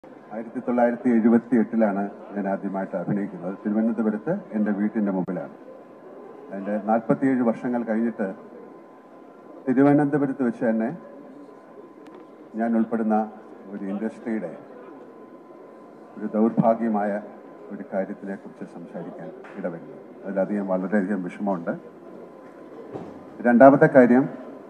1978 ഞാൻ ആദ്യമായിട്ട് അഭിനയിക്കുന്നത്. തിരുവനന്തപുരത്ത് എൻ്റെ വീട്ടിൻ്റെ മുമ്പിലാണ്. അതിൻ്റെ 47 വർഷങ്ങൾ കഴിഞ്ഞിട്ട് തിരുവനന്തപുരത്ത് വെച്ച് തന്നെ ഞാൻ ഉൾപ്പെടുന്ന ഒരു ഇൻഡസ്ട്രിയുടെ ഒരു ദൗർഭാഗ്യമായ ഒരു കാര്യത്തിനെ കുറിച്ച് സംസാരിക്കാൻ ഇടവരുന്നു. അതിലധികം വളരെയധികം വിഷമമുണ്ട്. രണ്ടാമത്തെ കാര്യം,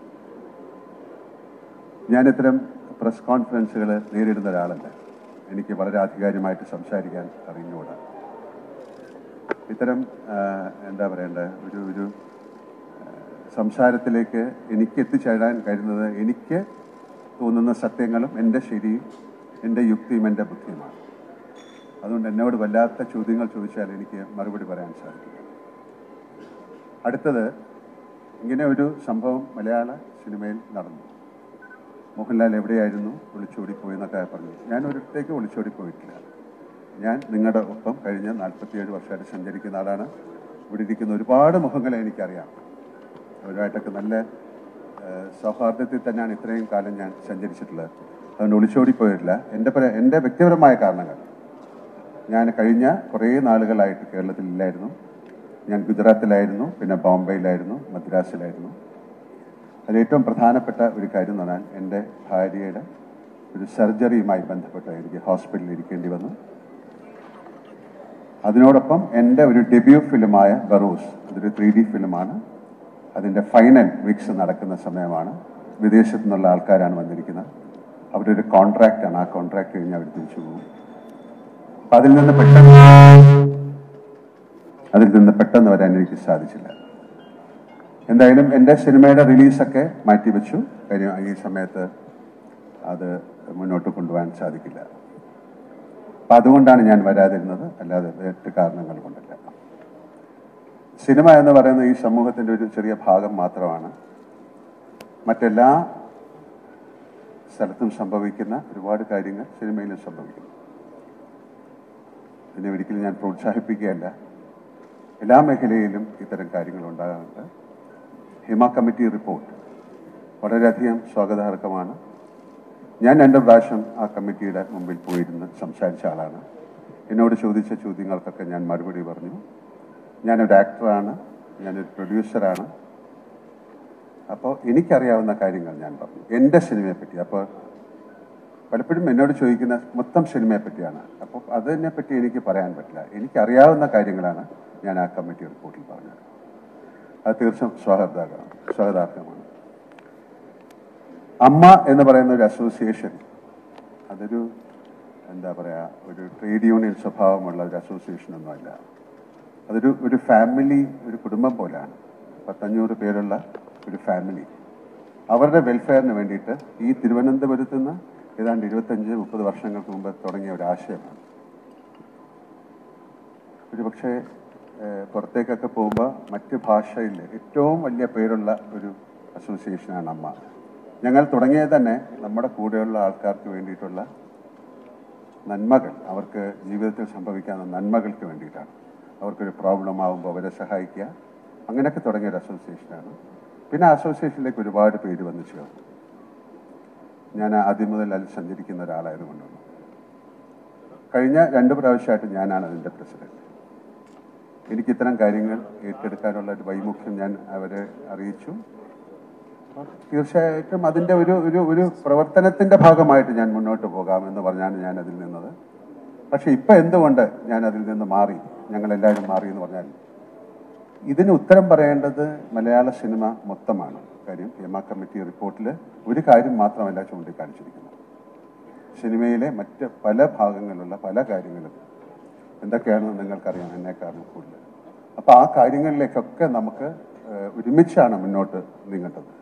ഞാൻ ഇത്തരം പ്രസ് കോൺഫറൻസുകൾ നേരിടുന്ന ഒരാളല്ല. എനിക്ക് വളരെ ആധികാരികമായിട്ട് സംസാരിക്കാൻ അറിഞ്ഞുകൂടാ. ഇത്തരം എന്താ പറയേണ്ടത്, ഒരു സംസാരത്തിലേക്ക് എനിക്ക് എത്തിച്ചേരാൻ കഴിയുന്നത് എനിക്ക് തോന്നുന്ന സത്യങ്ങളും എൻ്റെ ശരിയും എൻ്റെ യുക്തിയും എൻ്റെ ബുദ്ധിയുമാണ്. അതുകൊണ്ട് എന്നോട് വല്ലാത്ത ചോദ്യങ്ങൾ ചോദിച്ചാൽ എനിക്ക് മറുപടി പറയാൻ സാധിക്കില്ല. അടുത്തത്, ഇങ്ങനെ ഒരു സംഭവം മലയാള സിനിമയിൽ നടന്നു. മോഹൻലാൽ എവിടെയായിരുന്നു, ഒളിച്ചോടിപ്പോയി എന്നൊക്കെ പറഞ്ഞു. ഞാൻ ഒരിടത്തേക്ക് ഒളിച്ചോടിപ്പോയിട്ടില്ല. ഞാൻ നിങ്ങളുടെ ഒപ്പം കഴിഞ്ഞ 47 വർഷമായിട്ട് സഞ്ചരിക്കുന്ന ആളാണ്. ഇവിടെ ഇരിക്കുന്ന ഒരുപാട് മുഖങ്ങളെ എനിക്കറിയാം. അവരുമായിട്ടൊക്കെ നല്ല സൗഹാർദ്ദത്തിൽ തന്നെയാണ് ഇത്രയും കാലം ഞാൻ സഞ്ചരിച്ചിട്ടുള്ളത്. അതുകൊണ്ട് ഒളിച്ചോടിപ്പോയിട്ടില്ല. എൻ്റെ വ്യക്തിപരമായ കാരണങ്ങൾ, ഞാൻ കഴിഞ്ഞ കുറേ നാളുകളായിട്ട് കേരളത്തിലില്ലായിരുന്നു. ഞാൻ ഗുജറാത്തിലായിരുന്നു, പിന്നെ ബോംബെയിലായിരുന്നു, മദ്രാസിലായിരുന്നു. അതിലേറ്റവും പ്രധാനപ്പെട്ട ഒരു കാര്യം എന്ന് പറഞ്ഞാൽ, എൻ്റെ ഭാര്യയുടെ ഒരു സർജറിയുമായി ബന്ധപ്പെട്ട് എനിക്ക് ഹോസ്പിറ്റലിൽ ഇരിക്കേണ്ടി വന്നു. അതിനോടൊപ്പം എൻ്റെ ഒരു ഡെബ്യൂ ഫിലിമായ ബറൂസ്, അതൊരു 3D ഫിലിമാണ്. അതിൻ്റെ ഫൈനൽ വീക്സ് നടക്കുന്ന സമയമാണ്. വിദേശത്തു നിന്നുള്ള ആൾക്കാരാണ് വന്നിരിക്കുന്നത്. അവരൊരു കോൺട്രാക്റ്റാണ്. ആ കോൺട്രാക്ട് കഴിഞ്ഞ് അവർ തിരിച്ചു പോകും. അപ്പം അതിൽ നിന്ന് പെട്ടെന്ന് വരാൻ എനിക്ക് സാധിച്ചില്ല. എന്തായാലും എൻ്റെ സിനിമയുടെ റിലീസൊക്കെ മാറ്റിവെച്ചു. കാര്യം ഈ സമയത്ത് അത് മുന്നോട്ട് കൊണ്ടുപോകാൻ സാധിക്കില്ല. അപ്പം അതുകൊണ്ടാണ് ഞാൻ വരാതിരുന്നത്, അല്ലാതെ വേറെ കാരണങ്ങൾ കൊണ്ടല്ല. സിനിമ എന്ന് പറയുന്നത് ഈ സമൂഹത്തിൻ്റെ ഒരു ചെറിയ ഭാഗം മാത്രമാണ്. മറ്റെല്ലാ സ്ഥലത്തും സംഭവിക്കുന്ന ഒരുപാട് കാര്യങ്ങൾ സിനിമയിലും സംഭവിക്കുന്നു. ഇതിനെ ഒരിക്കലും ഞാൻ പ്രോത്സാഹിപ്പിക്കുകയല്ല. എല്ലാ മേഖലയിലും ഇത്തരം കാര്യങ്ങൾ ഉണ്ടാകാറുണ്ട്. ഹിമ കമ്മിറ്റി റിപ്പോർട്ട് വളരെയധികം സ്വാഗതാർഹമാണ്. ഞാൻ 2 പ്രാവശ്യം ആ കമ്മിറ്റിയുടെ മുമ്പിൽ പോയിരുന്ന് സംസാരിച്ച ആളാണ്. എന്നോട് ചോദിച്ച ചോദ്യങ്ങൾക്കൊക്കെ ഞാൻ മറുപടി പറഞ്ഞു. ഞാനൊരു ആക്ടറാണ്, ഞാനൊരു പ്രൊഡ്യൂസറാണ്. അപ്പോൾ എനിക്കറിയാവുന്ന കാര്യങ്ങൾ ഞാൻ പറഞ്ഞു, എൻ്റെ സിനിമയെപ്പറ്റി. അപ്പോൾ പലപ്പോഴും എന്നോട് ചോദിക്കുന്ന മൊത്തം സിനിമയെ പറ്റിയാണ്. അപ്പോൾ അതിനെപ്പറ്റി എനിക്ക് പറയാൻ പറ്റില്ല. എനിക്കറിയാവുന്ന കാര്യങ്ങളാണ് ഞാൻ ആ കമ്മിറ്റി റിപ്പോർട്ടിൽ പറഞ്ഞത്. അത് തീർച്ചയായും സ്വാഗതാർഹമാണ്. അമ്മ എന്ന് പറയുന്ന ഒരു അസോസിയേഷൻ, അതൊരു എന്താ പറയുക, ഒരു ട്രേഡ് യൂണിയൻ സ്വഭാവമുള്ള ഒരു അസോസിയേഷൻ ഒന്നുമല്ല. അതൊരു ഫാമിലി, ഒരു കുടുംബം പോലെയാണ്. 500 പേരുള്ള ഒരു ഫാമിലി. അവരുടെ വെൽഫെയറിന് വേണ്ടിയിട്ട് ഈ തിരുവനന്തപുരത്ത് നിന്ന് ഏതാണ്ട് 25-30 വർഷങ്ങൾക്ക് മുമ്പ് തുടങ്ങിയ ഒരു ആശയമാണ്. ഒരു പക്ഷേ പുറത്തേക്കൊക്കെ പോകുമ്പോൾ മറ്റ് ഭാഷയിൽ ഏറ്റവും വലിയ പേരുള്ള ഒരു അസോസിയേഷനാണ് അമ്മ. ഞങ്ങൾ തുടങ്ങിയത് തന്നെ നമ്മുടെ കൂടെയുള്ള ആൾക്കാർക്ക് വേണ്ടിയിട്ടുള്ള നന്മകൾ, അവർക്ക് ജീവിതത്തിൽ സംഭവിക്കാവുന്ന നന്മകൾക്ക് വേണ്ടിയിട്ടാണ്. അവർക്കൊരു പ്രോബ്ലം ആകുമ്പോൾ അവരെ സഹായിക്കുക, അങ്ങനെയൊക്കെ തുടങ്ങിയൊരു അസോസിയേഷനാണ്. പിന്നെ അസോസിയേഷനിലേക്ക് ഒരുപാട് പേര് വന്നു ചേർന്നു. ഞാൻ ആദ്യം മുതൽ അതിൽ സഞ്ചരിക്കുന്ന ഒരാളായതുകൊണ്ടാണ്. കഴിഞ്ഞ 2 പ്രാവശ്യമായിട്ട് ഞാനാണ് അതിൻ്റെ പ്രസിഡന്റ്. എനിക്ക് ഇത്തരം കാര്യങ്ങൾ ഏറ്റെടുക്കാനുള്ള ഒരു വൈമുഖ്യം ഞാൻ അവരെ അറിയിച്ചു. തീർച്ചയായിട്ടും അതിൻ്റെ ഒരു പ്രവർത്തനത്തിൻ്റെ ഭാഗമായിട്ട് ഞാൻ മുന്നോട്ട് പോകാമെന്ന് പറഞ്ഞാണ് ഞാൻ അതിൽ നിന്നത്. പക്ഷെ ഇപ്പം എന്തുകൊണ്ട് ഞാൻ അതിൽ നിന്ന് മാറി, ഞങ്ങളെല്ലാവരും മാറി എന്ന് പറഞ്ഞാൽ, ഇതിന് ഉത്തരം പറയേണ്ടത് മലയാള സിനിമ മൊത്തമാണ്. കാര്യം ഹിമ കമ്മിറ്റി റിപ്പോർട്ടിൽ ഒരു കാര്യം മാത്രമല്ല ചൂണ്ടിക്കാണിച്ചിരിക്കുന്നത്. സിനിമയിലെ മറ്റ് പല ഭാഗങ്ങളിലുള്ള പല കാര്യങ്ങളും എന്തൊക്കെയാണെന്ന് നിങ്ങൾക്കറിയാം, എന്നെക്കാളും കൂടുതൽ. അപ്പോൾ ആ കാര്യങ്ങളിലേക്കൊക്കെ നമുക്ക് ഒരുമിച്ചാണ് മുന്നോട്ട് നീങ്ങേണ്ടത്.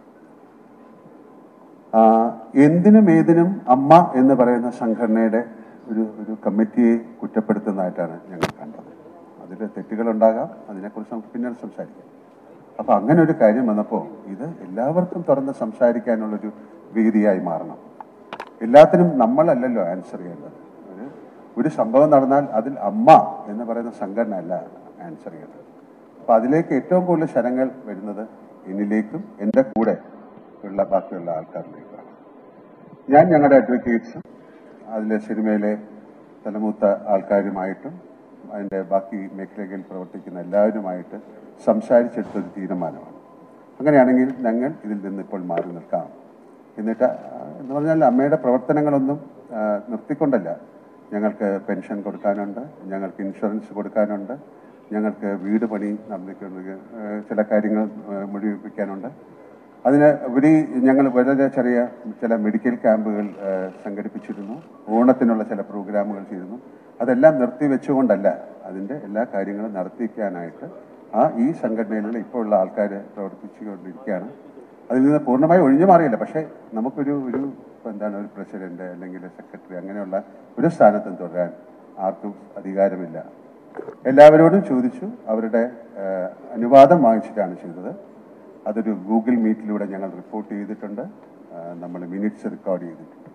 എന്തിനും ഏതിനും അമ്മ എന്ന് പറയുന്ന സംഘടനയുടെ ഒരു കമ്മിറ്റിയെ കുറ്റപ്പെടുത്തുന്നതായിട്ടാണ് ഞങ്ങൾ കണ്ടത്. അതിൽ തെറ്റുകളുണ്ടാകാം, അതിനെക്കുറിച്ച് നമുക്ക് പിന്നീട് സംസാരിക്കാം. അപ്പോൾ അങ്ങനെ ഒരു കാര്യം വന്നപ്പോൾ ഇത് എല്ലാവർക്കും തുറന്ന് സംസാരിക്കാനുള്ളൊരു വേദിയായി മാറണം. എല്ലാത്തിനും നമ്മളല്ലല്ലോ ആൻസർ ചെയ്യേണ്ടത്. ഒരു സംഭവം നടന്നാൽ അതിൽ അമ്മ എന്ന് പറയുന്ന സംഘടന അല്ല ആൻസർ ചെയ്യേണ്ടത്. അപ്പോൾ അതിലേക്ക് ഏറ്റവും കൂടുതൽ ശരങ്ങൾ വരുന്നത് എന്നിലേക്കും എൻ്റെ കൂടെ ഉള്ള ബാക്കിയുള്ള ആൾക്കാരിലേക്കാണ്. ഞാൻ ഞങ്ങളുടെ അഡ്വക്കേറ്റ്സും അതിലെ സിനിമയിലെ തലമൂത്ത ആൾക്കാരുമായിട്ടും അതിൻ്റെ ബാക്കി മേഖലകളിൽ പ്രവർത്തിക്കുന്ന എല്ലാവരുമായിട്ട് സംസാരിച്ചെടുത്തൊരു തീരുമാനമാണ്. അങ്ങനെയാണെങ്കിൽ ഞങ്ങൾ ഇതിൽ നിന്ന് ഇപ്പോൾ മാറി നിൽക്കാം. എന്നിട്ട് എന്ന് പറഞ്ഞാൽ അമ്മയുടെ പ്രവർത്തനങ്ങളൊന്നും നിർത്തിക്കൊണ്ടല്ല. ഞങ്ങൾക്ക് പെൻഷൻ കൊടുക്കാനുണ്ട്, ഞങ്ങൾക്ക് ഇൻഷുറൻസ് കൊടുക്കാനുണ്ട്, ഞങ്ങൾക്ക് വീട് പണി നടന്നിട്ടുണ്ട്, ചില കാര്യങ്ങൾ മുഴുവിപ്പിക്കാനുണ്ട്. അതിന് ഉപരി ഞങ്ങൾ വളരെ ചെറിയ ചില മെഡിക്കൽ ക്യാമ്പുകൾ സംഘടിപ്പിച്ചിരുന്നു, ഓണത്തിനുള്ള ചില പ്രോഗ്രാമുകൾ ചെയ്തിരുന്നു. അതെല്ലാം നിർത്തിവെച്ചുകൊണ്ടല്ല, അതിൻ്റെ എല്ലാ കാര്യങ്ങളും നടത്തിക്കാനായിട്ട് ഈ സംഘടനയിലുള്ള ഇപ്പോൾ ഉള്ള ആൾക്കാർ പ്രവർത്തിച്ചുകൊണ്ടിരിക്കുകയാണ്. അതിൽ നിന്ന് പൂർണ്ണമായി ഒഴിഞ്ഞു മാറിയില്ല. പക്ഷേ നമുക്കൊരു ഒരു പ്രസിഡന്റ് അല്ലെങ്കിൽ സെക്രട്ടറി അങ്ങനെയുള്ള ഒരു സ്ഥാനത്തും തുടരാൻ ആർക്കും അധികാരമില്ല. എല്ലാവരോടും ചോദിച്ചു, അവരുടെ അനുവാദം വാങ്ങിച്ചിട്ടാണ് ചെയ്തത്. അതൊരു ഗൂഗിൾ മീറ്റിലൂടെ ഞങ്ങൾ റിപ്പോർട്ട് ചെയ്തിട്ടുണ്ട്, നമ്മൾ മിനിറ്റ്സ് റെക്കോർഡ് ചെയ്തിട്ടുണ്ട്.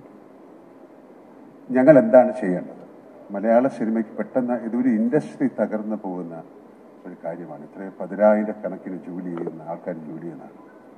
ഞങ്ങൾ എന്താണ് ചെയ്യേണ്ടത്? മലയാള സിനിമയ്ക്ക് പെട്ടെന്ന് ഇതൊരു ഇൻഡസ്ട്രി തകർന്നു പോകുന്ന ഒരു കാര്യമാണ്. ഇത്രയും 10,000 ജോലി ചെയ്യുന്ന ആൾക്കാർ ജോലി ചെയ്യുന്നതാണ്.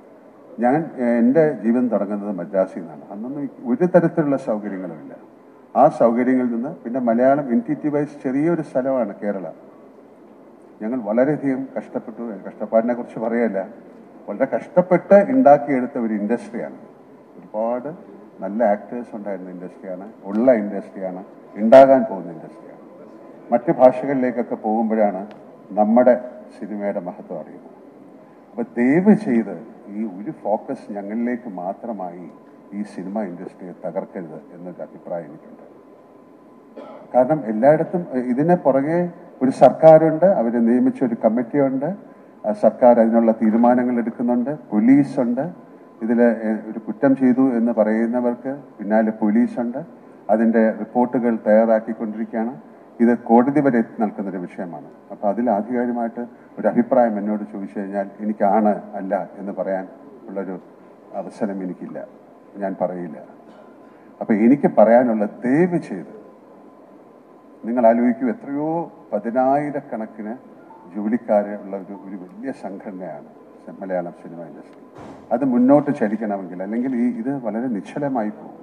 എൻ്റെ ജീവിതം തുടങ്ങുന്നത് മദ്രാസിൽ നിന്നാണ്. അന്നൊന്നും ഒരു തരത്തിലുള്ള സൗകര്യങ്ങളുമില്ല. ആ സൗകര്യങ്ങളിൽ നിന്ന് പിന്നെ മലയാളം എൻറ്റിറ്റി വൈസ് ചെറിയൊരു സ്ഥലമാണ് കേരള. ഞങ്ങൾ വളരെയധികം കഷ്ടപ്പെട്ടു. കഷ്ടപ്പാടിനെ കുറിച്ച് പറയല്ല, വളരെ കഷ്ടപ്പെട്ട് ഉണ്ടാക്കിയെടുത്ത ഒരു ഇൻഡസ്ട്രിയാണ്. ഒരുപാട് നല്ല ആക്ടേഴ്സ് ഉണ്ടായിരുന്ന ഇൻഡസ്ട്രിയാണ്, ഉള്ള ഇൻഡസ്ട്രിയാണ്, ഉണ്ടാകാൻ പോകുന്ന ഇൻഡസ്ട്രിയാണ്. മറ്റ് ഭാഷകളിലേക്കൊക്കെ പോകുമ്പോഴാണ് നമ്മുടെ സിനിമയുടെ മഹത്വം അറിയുന്നത്. അപ്പോൾ ദയവ് ചെയ്ത് ഈ ഒരു ഫോക്കസ് ഞങ്ങളിലേക്ക് മാത്രമായി ഈ സിനിമ ഇൻഡസ്ട്രിയെ തകർക്കരുത് എന്നൊരു അഭിപ്രായം എനിക്കുണ്ട്. കാരണം എല്ലായിടത്തും ഇതിന് പുറകെ ഒരു സർക്കാരുണ്ട്, അവരെ നിയമിച്ച ഒരു കമ്മിറ്റിയുണ്ട്, സർക്കാർ അതിനുള്ള തീരുമാനങ്ങൾ എടുക്കുന്നുണ്ട്, പോലീസുണ്ട്. ഇതിൽ ഒരു കുറ്റം ചെയ്തു എന്ന് പറയുന്നവർക്ക് പിന്നാലെ പോലീസുണ്ട്, അതിൻ്റെ റിപ്പോർട്ടുകൾ തയ്യാറാക്കിക്കൊണ്ടിരിക്കുകയാണ്. ഇത് കോടതി വരെ എത്തി നിൽക്കുന്നൊരു വിഷയമാണ്. അപ്പോൾ അതിൽ ആധികാരികമായിട്ട് ഒരു അഭിപ്രായം എന്നോട് ചോദിച്ചു കഴിഞ്ഞാൽ എനിക്കാണ് അല്ല എന്ന് പറയാൻ ഉള്ളൊരു അവസരം എനിക്കില്ല, ഞാൻ പറയില്ല. അപ്പോൾ എനിക്ക് പറയാനുള്ള ദയവ് ചെയ്ത് നിങ്ങൾ ആലോചിക്കൂ, എത്രയോ 10,000 ജോലിക്കാരുള്ള ഒരു വലിയ സംഘടനയാണ് മലയാളം സിനിമ ഇൻഡസ്ട്രി. അത് മുന്നോട്ട് ചലിക്കണമെങ്കിൽ, അല്ലെങ്കിൽ ഇത് വളരെ നിശ്ചലമായി പോകും.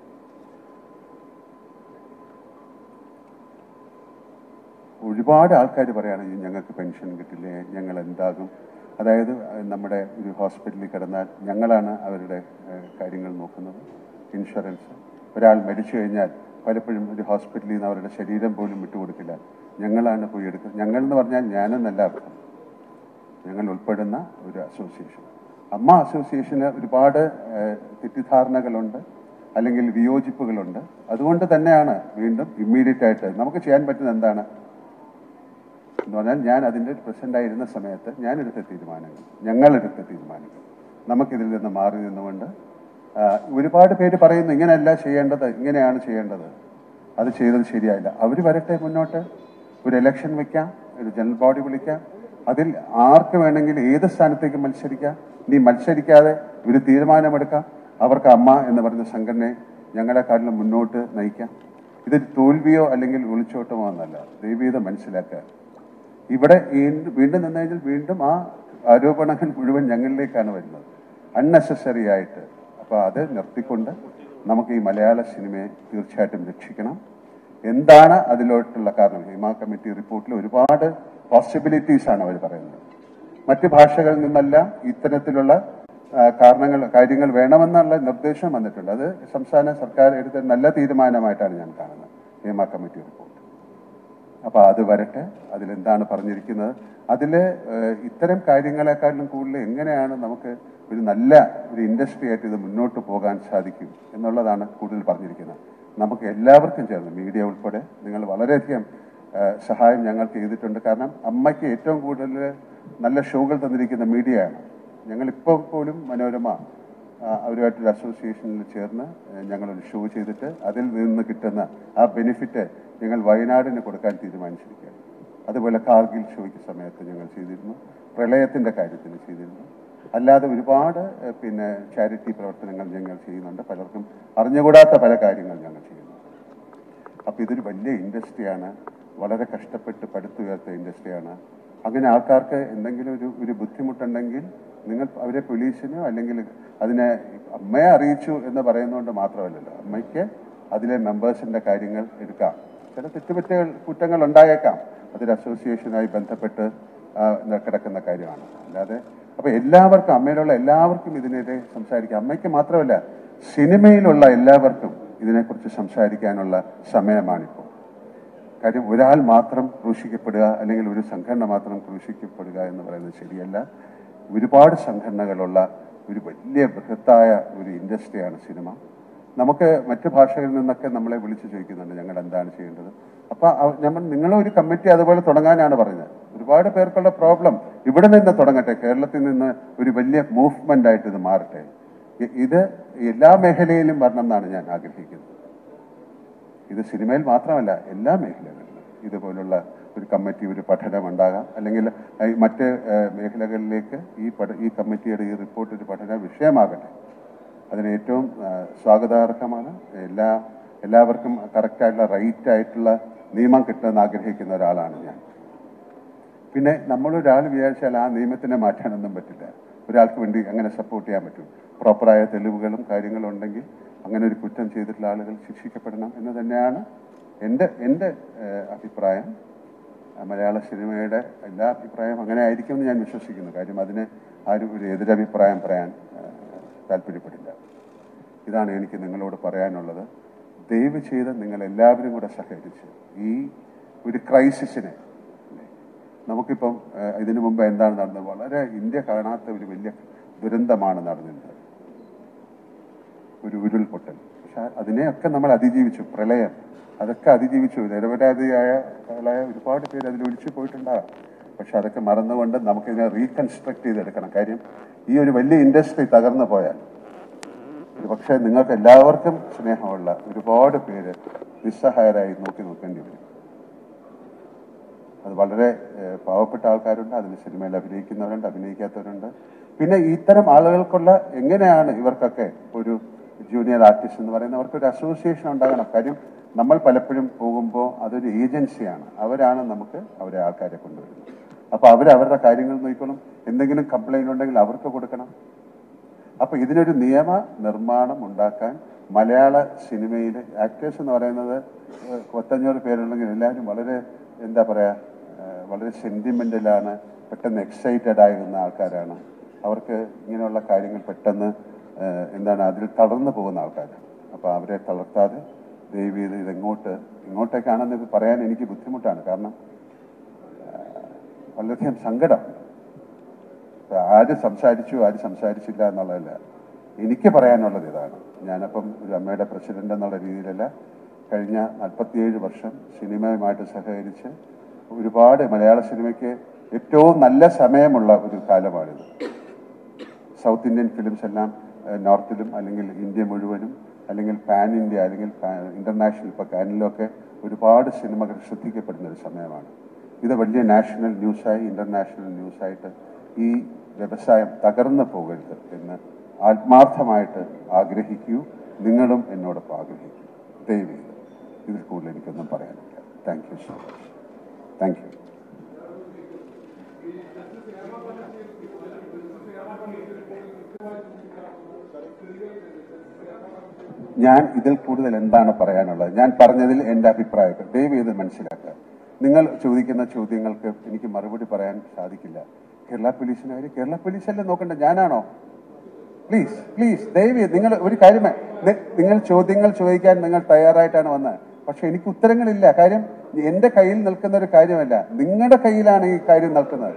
ഒരുപാട് ആൾക്കാർ പറയുകയാണ് ഞങ്ങൾക്ക് പെൻഷൻ കിട്ടില്ലേ, ഞങ്ങൾ എന്താകും. അതായത് നമ്മുടെ ഒരു ഹോസ്പിറ്റലിൽ കിടന്നാൽ ഞങ്ങളാണ് അവരുടെ കാര്യങ്ങൾ നോക്കുന്നത്. ഇൻഷുറൻസ്, ഒരാൾ മരിച്ചു കഴിഞ്ഞാൽ പലപ്പോഴും ഒരു ഹോസ്പിറ്റലിൽ നിന്ന് അവരുടെ ശരീരം പോലും വിട്ടുകൊടുക്കില്ല, ഞങ്ങളാണ് പോയി എടുക്കുന്നത്. ഞങ്ങൾ എന്ന് പറഞ്ഞാൽ ഞാനെന്നല്ല അർത്ഥം, ഞങ്ങൾ ഉൾപ്പെടുന്ന ഒരു അസോസിയേഷൻ. അമ്മ അസോസിയേഷന് ഒരുപാട് തെറ്റിദ്ധാരണകളുണ്ട്, അല്ലെങ്കിൽ വിയോജിപ്പുകളുണ്ട്. അതുകൊണ്ട് തന്നെയാണ് വീണ്ടും ഇമ്മീഡിയറ്റ് ആയിട്ട് നമുക്ക് ചെയ്യാൻ പറ്റുന്നത് എന്താണ് എന്ന് പറഞ്ഞാൽ, ഞാൻ അതിൻ്റെ പ്രസിഡൻ്റായിരുന്ന സമയത്ത് ഞങ്ങളെടുത്ത തീരുമാനങ്ങൾ നമുക്കിതിൽ നിന്ന് മാറി നിന്നുകൊണ്ട്, ഒരുപാട് പേര് പറയുന്നു ഇങ്ങനെയല്ല ചെയ്യേണ്ടത്, ഇങ്ങനെയാണ് ചെയ്യേണ്ടത്, അത് ചെയ്തത് ശരിയായില്ല. അവർ വരട്ടെ മുന്നോട്ട്, ഒരു ഇലക്ഷൻ വയ്ക്കാം, ഒരു ജനറൽ ബോഡി വിളിക്കാം, അതിൽ ആർക്ക് വേണമെങ്കിലും ഏത് സ്ഥാനത്തേക്ക് മത്സരിക്കാം. ഇനി മത്സരിക്കാതെ ഒരു തീരുമാനമെടുക്കാം, അവർക്ക് അമ്മ എന്ന് പറഞ്ഞ സംഘടനയെ ഞങ്ങളെക്കാട്ടിലും മുന്നോട്ട് നയിക്കാം. ഇതൊരു തോൽവിയോ അല്ലെങ്കിൽ ഒളിച്ചോട്ടമോ എന്നല്ല, ദൈവീതം മനസ്സിലാക്കുക. ഇവിടെ വീണ്ടും നിന്ന് കഴിഞ്ഞാൽ വീണ്ടും ആ ആരോപണങ്ങൾ മുഴുവൻ ഞങ്ങളിലേക്കാണ് വരുന്നത്, അൺനെസസറി ആയിട്ട്. അപ്പോൾ അത് നിർത്തിക്കൊണ്ട് നമുക്ക് ഈ മലയാള സിനിമയെ തീർച്ചയായിട്ടും രക്ഷിക്കണം. എന്താണ് അതിലോട്ടുള്ള കാരണം? ഹിമ കമ്മിറ്റി റിപ്പോർട്ടിൽ ഒരുപാട് പോസിബിലിറ്റീസാണ് അവർ പറയുന്നത്. മറ്റ് ഭാഷകളിൽ നിന്നെല്ലാം ഇത്തരത്തിലുള്ള കാര്യങ്ങൾ വേണമെന്നുള്ള നിർദ്ദേശം വന്നിട്ടുണ്ട്. അത് സംസ്ഥാന സർക്കാർ എടുത്ത നല്ല തീരുമാനമായിട്ടാണ് ഞാൻ കാണുന്നത്, ഹിമ കമ്മിറ്റി റിപ്പോർട്ട്. അപ്പോൾ അത് വരട്ടെ, അതിലെന്താണ് പറഞ്ഞിരിക്കുന്നത്, അതിൽ ഇത്തരം കാര്യങ്ങളെക്കാളും കൂടുതൽ എങ്ങനെയാണ് നമുക്ക് ഒരു നല്ല ഒരു ഇൻഡസ്ട്രി ആയിട്ട് ഇത് മുന്നോട്ട് പോകാൻ സാധിക്കും എന്നുള്ളതാണ് കൂടുതൽ പറഞ്ഞിരിക്കുന്നത്. നമുക്ക് എല്ലാവർക്കും ചേർന്ന്, മീഡിയ ഉൾപ്പെടെ, നിങ്ങൾ വളരെയധികം സഹായം ഞങ്ങൾക്ക് ചെയ്തിട്ടുണ്ട്. കാരണം അമ്മയ്ക്ക് ഏറ്റവും കൂടുതൽ നല്ല ഷോകൾ തന്നിരിക്കുന്ന മീഡിയയാണ്. ഞങ്ങളിപ്പോൾ പോലും മനോരമ അവരുമായിട്ടൊരു അസോസിയേഷനിൽ ചേർന്ന് ഞങ്ങളൊരു ഷോ ചെയ്തിട്ട് അതിൽ നിന്ന് കിട്ടുന്ന ആ ബെനിഫിറ്റ് ഞങ്ങൾ വയനാടിന് കൊടുക്കാൻ തീരുമാനിച്ചിരിക്കുകയാണ്. അതുപോലെ കാർഗിൽ ഷോയ്ക്ക് സമയത്ത് ഞങ്ങൾ ചെയ്തിരുന്നു, പ്രളയത്തിൻ്റെ കാര്യത്തിൽ ചെയ്തിരുന്നു. അല്ലാതെ ഒരുപാട് ചാരിറ്റി പ്രവർത്തനങ്ങൾ ഞങ്ങൾ ചെയ്യുന്നുണ്ട്. പലർക്കും അറിഞ്ഞുകൂടാത്ത പല കാര്യങ്ങൾ ഞങ്ങൾ ചെയ്യുന്നുണ്ട്. അപ്പോൾ ഇതൊരു വലിയ ഇൻഡസ്ട്രിയാണ്, വളരെ കഷ്ടപ്പെട്ട് പടുത്തുയർത്ത ഇൻഡസ്ട്രിയാണ്. അങ്ങനെ ആൾക്കാർക്ക് എന്തെങ്കിലും ഒരു ബുദ്ധിമുട്ടുണ്ടെങ്കിൽ നിങ്ങൾ അവരെ പോലീസിനോ അല്ലെങ്കിൽ അതിനെ അമ്മയെ അറിയിച്ചു എന്ന് പറയുന്നതുകൊണ്ട് മാത്രമല്ലല്ലോ, അമ്മയ്ക്ക് അതിലെ മെമ്പേഴ്സിൻ്റെ കാര്യങ്ങൾ എടുക്കാം. ചില കുറ്റങ്ങൾ ഉണ്ടായേക്കാം. അതൊരു അസോസിയേഷനുമായി ബന്ധപ്പെട്ട് കിടക്കുന്ന കാര്യമാണ്. അല്ലാതെ അപ്പോൾ എല്ലാവർക്കും, അമ്മയിലുള്ള എല്ലാവർക്കും ഇതിനെതിരെ സംസാരിക്കാം. അമ്മയ്ക്ക് മാത്രമല്ല, സിനിമയിലുള്ള എല്ലാവർക്കും ഇതിനെക്കുറിച്ച് സംസാരിക്കാനുള്ള സമയമാണിപ്പോൾ. കാര്യം ഒരാൾ മാത്രം ക്രൂശിക്കപ്പെടുക അല്ലെങ്കിൽ ഒരു സംഘടന മാത്രം ക്രൂശിക്കപ്പെടുക എന്ന് പറയുന്നത് ശരിയല്ല. ഒരുപാട് സംഘടനകളുള്ള ഒരു വലിയ ബൃഹത്തായ ഒരു ഇൻഡസ്ട്രിയാണ് സിനിമ. നമുക്ക് മറ്റു ഭാഷകളിൽ നിന്നൊക്കെ നമ്മളെ വിളിച്ചു ചോദിക്കുന്നുണ്ട് ഞങ്ങൾ എന്താണ് ചെയ്യേണ്ടത്. അപ്പോൾ നിങ്ങളൊരു കമ്മിറ്റി അതുപോലെ തുടങ്ങാനാണ് പറഞ്ഞത്. ഒരുപാട് പേർക്കുള്ള പ്രോബ്ലം ഇവിടെ നിന്ന് തുടങ്ങട്ടെ, കേരളത്തിൽ നിന്ന് ഒരു വലിയ മൂവ്മെന്റ് ആയിട്ട് ഇത് മാറട്ടെ. ഇത് എല്ലാ മേഖലയിലും വരണം എന്നാണ് ഞാൻ ആഗ്രഹിക്കുന്നത്. ഇത് സിനിമയിൽ മാത്രമല്ല, എല്ലാ മേഖലകളിലും ഇതുപോലുള്ള ഒരു കമ്മിറ്റി, ഒരു പഠനം ഉണ്ടാകാം. അല്ലെങ്കിൽ മറ്റ് മേഖലകളിലേക്ക് ഈ കമ്മിറ്റിയുടെ ഈ റിപ്പോർട്ട് ഒരു പഠന വിഷയമാകട്ടെ. അതിന് ഏറ്റവും സ്വാഗതാർഹമാണ്. എല്ലാവർക്കും കറക്റ്റായിട്ടുള്ള റൈറ്റായിട്ടുള്ള നിയമം കിട്ടുമെന്ന് ആഗ്രഹിക്കുന്ന ഒരാളാണ് ഞാൻ. പിന്നെ നമ്മളൊരാൾ വിചാരിച്ചാൽ ആ നിയമത്തിനെ മാറ്റാനൊന്നും പറ്റില്ല. ഒരാൾക്ക് വേണ്ടി അങ്ങനെ സപ്പോർട്ട് ചെയ്യാൻ പറ്റും. പ്രോപ്പറായ തെളിവുകളും കാര്യങ്ങളും ഉണ്ടെങ്കിൽ അങ്ങനെ ഒരു കുറ്റം ചെയ്തിട്ടുള്ള ആളുകൾ ശിക്ഷിക്കപ്പെടണം എന്ന് തന്നെയാണ് എൻ്റെ അഭിപ്രായം. മലയാള സിനിമയുടെ എല്ലാ അഭിപ്രായം അങ്ങനെ ആയിരിക്കുമെന്ന് ഞാൻ വിശ്വസിക്കുന്നു. കാര്യം അതിന് ആരും ഒരു എതിരഭിപ്രായം പറയാൻ താല്പര്യപ്പെടില്ല. ഇതാണ് എനിക്ക് നിങ്ങളോട് പറയാനുള്ളത്. ദയവ് ചെയ്ത് നിങ്ങൾ എല്ലാവരും കൂടെ സഹകരിച്ച് ഈ ഒരു ക്രൈസിസിനെ, നമുക്കിപ്പം ഇതിനു മുമ്പ് എന്താണ് നടന്നത്, വളരെ ഇന്ത്യ കാണാത്ത ഒരു വലിയ ദുരന്തമാണ് നടന്നിരുന്നത്, ഒരു ഉരുൾപൊട്ടൽ. പക്ഷെ അതിനെയൊക്കെ നമ്മൾ അതിജീവിച്ചു. പ്രളയം, അതൊക്കെ അതിജീവിച്ചു. നിരപരാധിയായ ഒരുപാട് പേര് അതിൽ ഒഴിച്ചു പോയിട്ടുണ്ടാകാം. പക്ഷെ അതൊക്കെ മറന്നുകൊണ്ട് നമുക്കിതിനെ റീകൺസ്ട്രക്ട് ചെയ്തെടുക്കണം. കാര്യം ഈ ഒരു വലിയ ഇൻഡസ്ട്രി തകർന്നു പോയാൽ ഒരു പക്ഷേ നിങ്ങൾക്ക് എല്ലാവർക്കും സ്നേഹമുള്ള ഒരുപാട് പേര് നിസ്സഹായരായി നോക്കേണ്ടി വരും. അത് വളരെ പാവപ്പെട്ട ആൾക്കാരുണ്ട്, അതിന് സിനിമയിൽ അഭിനയിക്കുന്നവരുണ്ട്, അഭിനയിക്കാത്തവരുണ്ട്. പിന്നെ ഇത്തരം ആളുകൾക്കുള്ള എങ്ങനെയാണ് ഇവർക്കൊക്കെ ഒരു ജൂനിയർ ആർട്ടിസ്റ്റ് എന്ന് പറയുന്നവർക്ക് ഒരു അസോസിയേഷൻ ഉണ്ടാകണം. കാര്യം നമ്മൾ പലപ്പോഴും പോകുമ്പോൾ അതൊരു ഏജൻസിയാണ്. അവരാണ് നമുക്ക് അവരെ ആൾക്കാരെ കൊണ്ടുവരുന്നത്. അപ്പോൾ അവരവരുടെ കാര്യങ്ങൾ നോക്കിക്കോളും. എന്തെങ്കിലും കംപ്ലൈൻറ്റ് ഉണ്ടെങ്കിൽ അവർക്ക് കൊടുക്കണം. അപ്പോൾ ഇതിനൊരു നിയമ നിർമ്മാണം ഉണ്ടാക്കാൻ മലയാള സിനിമയിൽ ആക്ടേഴ്സ് എന്ന് പറയുന്നത് 500 പേരുണ്ടെങ്കിൽ എല്ലാവരും വളരെ എന്താ പറയുക, വളരെ സെൻറ്റിമെൻ്റലാണ്, പെട്ടെന്ന് എക്സൈറ്റഡ് ആയിരുന്ന ആൾക്കാരാണ്. അവർക്ക് ഇങ്ങനെയുള്ള കാര്യങ്ങൾ പെട്ടെന്ന് അതിൽ തളർന്നു പോകുന്ന ആൾക്കാരാണ്. അപ്പോൾ അവരെ തളർത്താതെ ദയവ് ചെയ്ത് ഇങ്ങോട്ടേക്കാണെന്ന് പറയാൻ എനിക്ക് ബുദ്ധിമുട്ടാണ്. കാരണം വളരെയധികം സങ്കടം. ആര് സംസാരിച്ചു ആര് സംസാരിച്ചില്ല എന്നുള്ളതല്ല, എനിക്ക് പറയാനുള്ളത് ഇതാണ്. ഞാനപ്പം ഒരു അമ്മയുടെ പ്രസിഡന്റ് എന്നുള്ള രീതിയിലല്ല, കഴിഞ്ഞ 47 വർഷം സിനിമയുമായിട്ട് സഹകരിച്ച് ഒരുപാട് മലയാള സിനിമയ്ക്ക് ഏറ്റവും നല്ല സമയമുള്ള ഒരു കാലമാണിത്. സൗത്ത് ഇന്ത്യൻ ഫിലിംസ് എല്ലാം നോർത്തിലും അല്ലെങ്കിൽ ഇന്ത്യ മുഴുവനും അല്ലെങ്കിൽ പാൻ ഇന്ത്യ അല്ലെങ്കിൽ ഇന്റർനാഷണൽ, ഇപ്പോൾ കാനിലൊക്കെ ഒരുപാട് സിനിമകൾ ശ്രദ്ധിക്കപ്പെടുന്ന ഒരു സമയമാണ്. ഇത് വലിയ നാഷണൽ ന്യൂസായി ഇന്റർനാഷണൽ ന്യൂസായിട്ട് ഈ വ്യവസായം തകർന്നു പോകരുത് എന്ന് ആത്മാർത്ഥമായിട്ട് ആഗ്രഹിക്കൂ. നിങ്ങളും എന്നോടൊപ്പം ആഗ്രഹിക്കൂ. ദയവ് ചെയ്ത് ഇതിൽ കൂടുതൽ എനിക്കൊന്നും പറയാനില്ല. Thank you so much. Thank you. ഞാൻ ഇതിൽ കൂടുതൽ എന്താണ് പറയാനുള്ളത്? ഞാൻ പറഞ്ഞതിൽ എൻ്റെ അഭിപ്രായങ്ങൾ ദയവ് ചെയ്ത് മനസ്സിലാക്കുക. നിങ്ങൾ ചോദിക്കുന്ന ചോദ്യങ്ങൾക്ക് എനിക്ക് മറുപടി പറയാൻ സാധിക്കില്ല. കേരള പോലീസിന് കാര്യം കേരള പോലീസല്ലേ നോക്കണ്ട, ഞാനാണോ? പ്ലീസ് പ്ലീസ് ദയവ് ചെയ്ത് നിങ്ങൾ ഒരു കാര്യം, നിങ്ങൾ ചോദ്യങ്ങൾ ചോദിക്കാൻ നിങ്ങൾ തയ്യാറായിട്ടാണ് വന്നത്. പക്ഷെ എനിക്ക് ഉത്തരങ്ങളില്ല. കാര്യം എൻ്റെ കയ്യിൽ നിൽക്കുന്ന ഒരു കാര്യമല്ല, നിങ്ങളുടെ കയ്യിലാണ് ഈ കാര്യം നിൽക്കുന്നത്.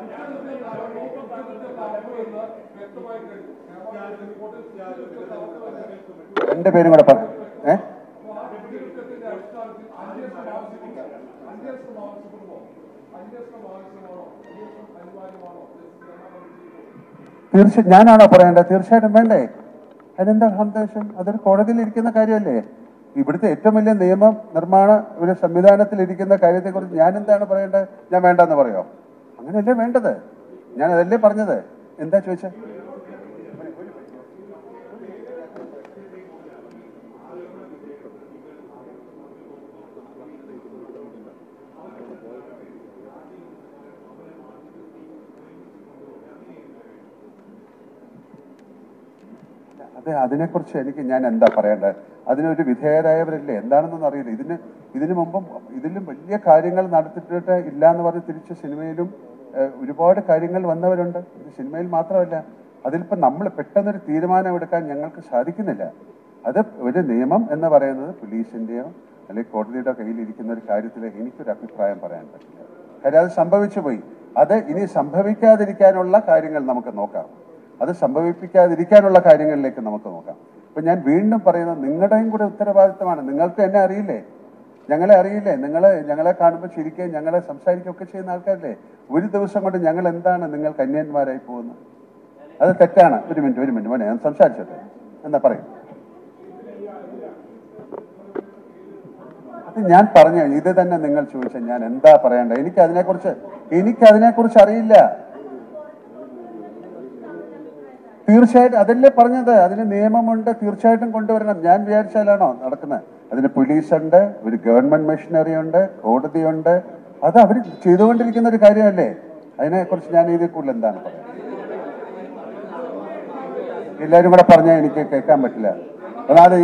എൻ്റെ പേരും കൂടെ പറഞ്ഞു. തീർച്ചയായും ഞാനാണോ പറയേണ്ടത്? തീർച്ചയായിട്ടും വേണ്ടേ. അതിനെന്താ സന്ദേശം? അതൊരു കോടതിയിൽ ഇരിക്കുന്ന കാര്യമല്ലേ. ഇവിടുത്തെ ഏറ്റവും വലിയ നിയമ നിർമ്മാണ ഒരു സംവിധാനത്തിൽ ഇരിക്കുന്ന കാര്യത്തെക്കുറിച്ച് ഞാൻ എന്താണ് പറയേണ്ടത്? ഞാൻ വേണ്ടെന്ന് പറയോ? അങ്ങനെയല്ലേ വേണ്ടത്. ഞാൻ അതല്ലേ പറഞ്ഞത്. എന്താ ചോദിച്ചത്? അതിനെക്കുറിച്ച് ഞാൻ എന്താ പറയേണ്ടത്? അതിനൊരു വിധേയരായവരല്ലേ, എന്താണെന്നൊന്നും അറിയില്ല. ഇതിനു മുമ്പും ഇതിലും വലിയ കാര്യങ്ങൾ നടത്തിയിട്ട് ഇല്ല എന്ന് പറഞ്ഞ് തിരിച്ച് സിനിമയിലും ഒരുപാട് കാര്യങ്ങൾ വന്നവരുണ്ട്. ഇത് സിനിമയിൽ മാത്രമല്ല. അതിലിപ്പോൾ നമ്മൾ പെട്ടെന്നൊരു തീരുമാനം എടുക്കാൻ ഞങ്ങൾക്ക് സാധിക്കുന്നില്ല. അത് ഒരു നിയമം എന്ന് പറയുന്നത് പോലീസിൻ്റെയോ അല്ലെങ്കിൽ കോടതിയുടെ കയ്യിലിരിക്കുന്ന ഒരു കാര്യത്തിൽ എനിക്കൊരു അഭിപ്രായം പറയാൻ പറ്റില്ല. കാര്യം അത് സംഭവിച്ചു പോയി. അത് ഇനി സംഭവിക്കാതിരിക്കാനുള്ള കാര്യങ്ങൾ നമുക്ക് നോക്കാം. അത് സംഭവിപ്പിക്കാതിരിക്കാനുള്ള കാര്യങ്ങളിലേക്ക് നമുക്ക് നോക്കാം. ഇപ്പം ഞാൻ വീണ്ടും പറയുന്നത്, നിങ്ങളുടെയും കൂടെ ഉത്തരവാദിത്തമാണ്. നിങ്ങൾക്ക് എന്നെ അറിയില്ലേ, ഞങ്ങളെ അറിയില്ലേ? ഞങ്ങളെ കാണുമ്പോൾ ചിരിക്കുകയും ഞങ്ങളെ സംസാരിക്കുകയൊക്കെ ചെയ്യുന്ന ആൾക്കാരല്ലേ? ഒരു ദിവസം കൊണ്ട് ഞങ്ങൾ എന്താണ് നിങ്ങൾക്ക് അന്യന്മാരായി പോകുന്നത്? അത് തെറ്റാണ്. ഒരു മിനിറ്റ് മോനെ, ഞാൻ സംസാരിച്ചോട്ടെ. എന്താ പറയും? അത് ഞാൻ പറഞ്ഞു. ഇത് തന്നെ നിങ്ങൾ ചോദിച്ചാൽ ഞാൻ എന്താ പറയേണ്ടത്? എനിക്കതിനെക്കുറിച്ച് അറിയില്ല. തീർച്ചയായിട്ടും അതല്ലേ പറഞ്ഞത്, അതിന് നിയമമുണ്ട്, തീർച്ചയായിട്ടും കൊണ്ടുവരണം. ഞാൻ വിചാരിച്ചാലാണോ നടക്കുന്നത്? അതിന് പോലീസുണ്ട്, ഒരു ഗവൺമെന്റ് മെഷീനറി ഉണ്ട്, കോടതിയുണ്ട്. അത് അവർ ചെയ്തുകൊണ്ടിരിക്കുന്ന ഒരു കാര്യമല്ലേ? അതിനെക്കുറിച്ച് ഞാൻ ഇതിൽ കൂടുതൽ എന്താണ് പറയുന്നത്? എല്ലാവരും കൂടെ പറഞ്ഞാൽ എനിക്ക് കേൾക്കാൻ പറ്റില്ല. അതായത്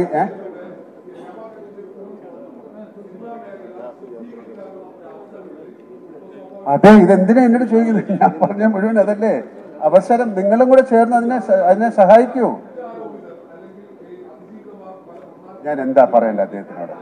അതെ, ഇതെന്തിനാ എന്നോട് ചോദിക്കുന്നത്? ഞാൻ പറഞ്ഞ മുഴുവൻ അതല്ലേ അവസരം. നിങ്ങളും കൂടെ ചേർന്ന് അതിനെ സഹായിക്കൂ. ഞാൻ എന്താ പറയണ്ട അദ്ദേഹത്തിനോട്?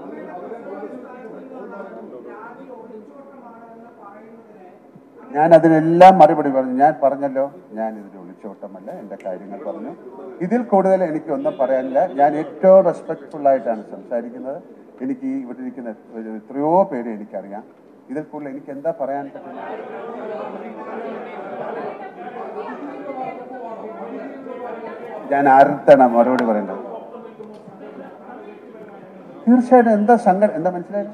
ഞാൻ അതിനെല്ലാം മറുപടി പറഞ്ഞു. ഞാൻ പറഞ്ഞല്ലോ, ഞാൻ ഇതിൽ ഒളിച്ചോട്ടമല്ല, എൻ്റെ കാര്യങ്ങൾ പറഞ്ഞു. ഇതിൽ കൂടുതൽ എനിക്കൊന്നും പറയാനില്ല. ഞാൻ ഏറ്റവും റെസ്പെക്ട്ഫുൾ ആയിട്ടാണ് സംസാരിക്കുന്നത്. എനിക്ക് ഇവിടെ ഇരിക്കുന്ന എത്രയോ പേര് എനിക്കറിയാം. ഇതിൽ കൂടുതൽ എനിക്ക് എന്താ പറയാൻ പറ്റുന്നത്? ഞാൻ ആരുടെ മറുപടി പറയേണ്ടത്? തീർച്ചയായിട്ടും എന്താ മനസ്സിലായത്?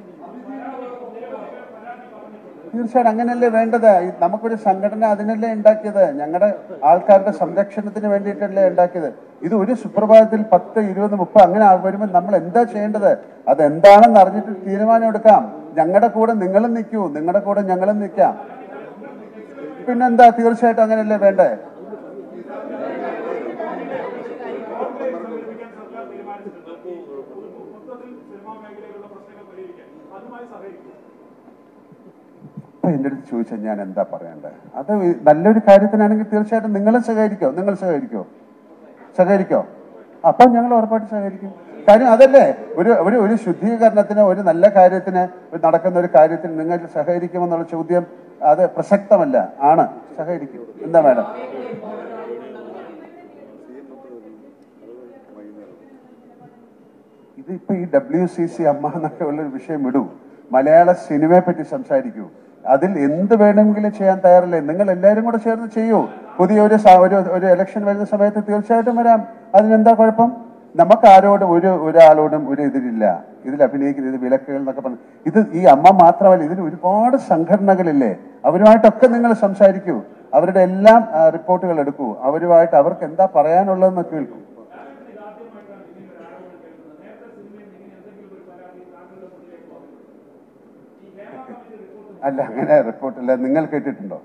തീർച്ചയായിട്ടും അങ്ങനെയല്ലേ വേണ്ടത്. നമുക്കൊരു സംഘടന അതിനല്ലേ ഉണ്ടാക്കിയത്, ഞങ്ങളുടെ ആൾക്കാരുടെ സംരക്ഷണത്തിന് വേണ്ടിയിട്ടല്ലേ ഉണ്ടാക്കിയത്. ഇത് ഒരു സുപ്രഭാതത്തിൽ 10, 20, 30 അങ്ങനെ വരുമ്പോൾ നമ്മൾ എന്താ ചെയ്യേണ്ടത്? അതെന്താണെന്ന് അറിഞ്ഞിട്ട് തീരുമാനം എടുക്കാം. ഞങ്ങളുടെ കൂടെ നിങ്ങളും നിൽക്കൂ, നിങ്ങളുടെ കൂടെ ഞങ്ങളും നിൽക്കാം. പിന്നെന്താ? തീർച്ചയായിട്ടും അങ്ങനെയല്ലേ വേണ്ടേ? എൻ്റെ അടുത്ത് ചോദിച്ചാൽ ഞാൻ എന്താ പറയേണ്ടത്? അത് നല്ലൊരു കാര്യത്തിനാണെങ്കിൽ തീർച്ചയായിട്ടും നിങ്ങളും സഹകരിക്കോ? അപ്പം ഞങ്ങൾ ഉറപ്പായിട്ട് സഹകരിക്കും. കാര്യം അതല്ലേ, ഒരു ശുദ്ധീകരണത്തിന്, ഒരു നല്ല കാര്യത്തിന്, നടക്കുന്ന ഒരു കാര്യത്തിന് നിങ്ങൾ സഹകരിക്കുമെന്നുള്ള ചോദ്യം അത് പ്രസക്തമല്ല. സഹകരിക്കും. എന്താ മാഡം? ഇതിപ്പോ ഈ WCC അമ്മ എന്നൊക്കെ ഉള്ളൊരു വിഷയം വിടൂ. മലയാള സിനിമയെ പറ്റി സംസാരിക്കൂ. അതിൽ എന്ത് വേണമെങ്കിലും ചെയ്യാൻ തയ്യാറല്ലേ? നിങ്ങൾ എല്ലാവരും കൂടെ ചേർന്ന് ചെയ്യൂ. പുതിയ ഒരു ഇലക്ഷൻ വരുന്ന സമയത്ത് തീർച്ചയായിട്ടും വരാം. അതിനെന്താ കുഴപ്പം? നമുക്ക് ഒരാളോടും ഒരു എതിരില്ല. ഇതിൽ അഭിനയിക്കുന്ന ഇത് വിലക്കുകൾ എന്നൊക്കെ പറഞ്ഞു. ഈ അമ്മ മാത്രമല്ല, ഇതിന് ഒരുപാട് സംഘടനകളില്ലേ? അവരുമായിട്ടൊക്കെ നിങ്ങൾ സംസാരിക്കൂ. അവരുടെ എല്ലാം റിപ്പോർട്ടുകൾ എടുക്കൂ. അവരുമായിട്ട് അവർക്ക് എന്താ പറയാനുള്ളതെന്ന് കേൾക്കൂ. അല്ല, അങ്ങനെ റിപ്പോർട്ടില്ല. നിങ്ങൾ കേട്ടിട്ടുണ്ടോ?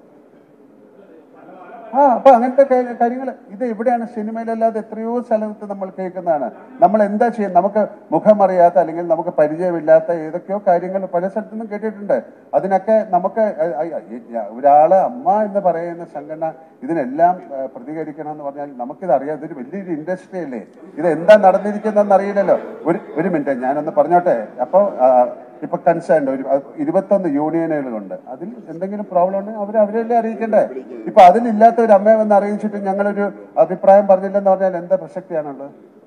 അപ്പൊ അങ്ങനത്തെ കാര്യങ്ങൾ ഇത് എവിടെയാണ്? സിനിമയിലല്ലാതെ എത്രയോ സ്ഥലത്ത് നമ്മൾ കേൾക്കുന്നതാണ്. നമ്മൾ എന്താ ചെയ്യുന്നത്? നമുക്ക് മുഖമറിയാത്ത അല്ലെങ്കിൽ നമുക്ക് പരിചയമില്ലാത്ത ഏതൊക്കെയോ കാര്യങ്ങൾ പല സ്ഥലത്തു നിന്നും കേട്ടിട്ടുണ്ട്. അതിനൊക്കെ നമുക്ക് ഒരാള് അമ്മ എന്ന് പറയുന്ന സംഘടന ഇതിനെല്ലാം പ്രതികരിക്കണം എന്ന് പറഞ്ഞാൽ നമുക്കിത് അറിയാം. ഇതൊരു വലിയൊരു ഇൻഡസ്ട്രി അല്ലേ? ഇത് എന്താ നടന്നിരിക്കുന്നതെന്ന് അറിയില്ലല്ലോ. ഒരു മിനിറ്റ് ഞാനൊന്ന് പറഞ്ഞോട്ടെ. അപ്പോൾ ഇപ്പൊ കൺസേൺഡ് 21 യൂണിയനുകളുണ്ട്. അതിൽ എന്തെങ്കിലും പ്രോബ്ലം ഉണ്ടെങ്കിൽ അവരെല്ലാം അറിയിക്കണ്ടേ? ഇപ്പൊ അതിലില്ലാത്ത ഒരു അമ്മയെ വന്ന് അറിയിച്ചിട്ട് ഞങ്ങളൊരു അഭിപ്രായം പറഞ്ഞില്ലെന്ന് പറഞ്ഞാൽ എന്താ പ്രസക്തിയാണുള്ളത്?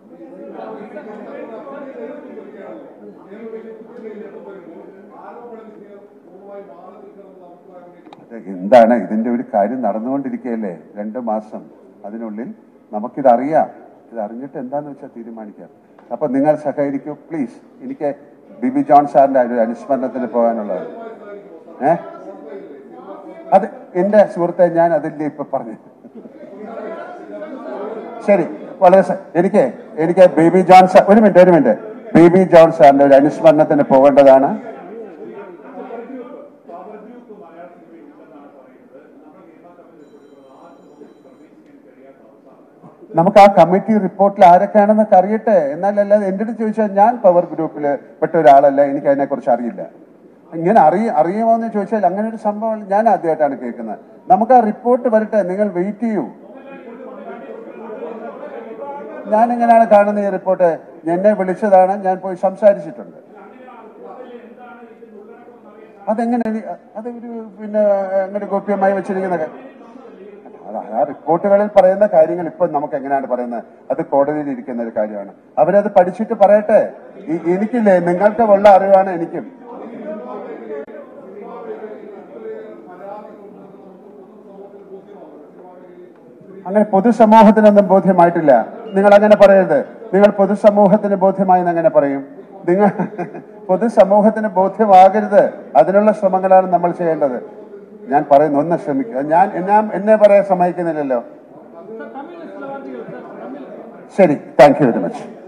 എന്താണ് ഇതിന്റെ ഒരു കാര്യം നടന്നുകൊണ്ടിരിക്കുകയല്ലേ? 2 മാസം അതിനുള്ളിൽ നമുക്കിതറിയാം. ഇതറിഞ്ഞിട്ട് എന്താന്ന് വെച്ചാൽ തീരുമാനിക്കാം. അപ്പൊ നിങ്ങൾ സഹകരിക്കൂ പ്ലീസ്. എനിക്ക് ബിബി ജോൺ സാറിന്റെ ഒരു അനുസ്മരണത്തിന് പോകാനുള്ളത്. അത് എന്റെ സുഹൃത്തെ, ഞാൻ അതിന്റെ ഇപ്പൊ പറഞ്ഞു. ശരി, വളരെ എനിക്ക് ബേബി ജോൺ സാർ ഒരു മിനിറ്റ് ബേബി ജോൺ സാറിന്റെ ഒരു അനുസ്മരണത്തിന് പോകേണ്ടതാണ്. നമുക്ക് ആ കമ്മിറ്റി റിപ്പോർട്ടിൽ ആരൊക്കെയാണെന്നൊക്കെ അറിയട്ടെ. എന്നാലല്ലാതെ എൻ്റെ അടുത്ത് ചോദിച്ചാൽ ഞാൻ പവർ ഗ്രൂപ്പിൽ പെട്ട ഒരാളല്ല, എനിക്ക് അതിനെക്കുറിച്ച് അറിയില്ല. ഇങ്ങനെ അറിയുമോ എന്ന് ചോദിച്ചാൽ അങ്ങനെ ഒരു സംഭവം ഞാൻ ആദ്യമായിട്ടാണ് കേൾക്കുന്നത്. നമുക്ക് ആ റിപ്പോർട്ട് വരട്ടെ, നിങ്ങൾ വെയിറ്റ് ചെയ്യൂ. ഞാൻ എങ്ങനെയാണ് കാണുന്നത് ഈ റിപ്പോർട്ട്? എന്നെ വിളിച്ചതാണ്, ഞാൻ പോയി സംസാരിച്ചിട്ടുണ്ട്. അതെങ്ങനെ അതൊരു പിന്നെ അങ്ങനെ ഗോപ്യമായി വെച്ചിരിക്കുന്ന ആ റിപ്പോർട്ടുകളിൽ പറയുന്ന കാര്യങ്ങൾ ഇപ്പൊ നമുക്ക് എങ്ങനെയാണ് പറയുന്നത്? അത് കോടതിയിൽ ഇരിക്കുന്ന ഒരു കാര്യമാണ്. അവരത് പഠിച്ചിട്ട് പറയട്ടെ. എനിക്കില്ലേ, നിങ്ങൾക്ക് ഉള്ള അറിവാണ് എനിക്കും. അങ്ങനെ പൊതുസമൂഹത്തിനൊന്നും ബോധ്യമായിട്ടില്ല. നിങ്ങൾ അങ്ങനെ പറയരുത്. നിങ്ങൾ പൊതുസമൂഹത്തിന് ബോധ്യമായെന്ന് അങ്ങനെ പറയും? നിങ്ങൾ പൊതുസമൂഹത്തിന് ബോധ്യമാകരുത്. അതിനുള്ള ശ്രമങ്ങളാണ് നമ്മൾ ചെയ്യേണ്ടത്. ഞാൻ പറയുന്നു, ഒന്ന് ശ്രമിക്കുക. ഞാൻ എന്നെ പറയാൻ സമ്മതിക്കുന്നില്ലല്ലോ. ശരി, താങ്ക് യു വെരി മച്ച്.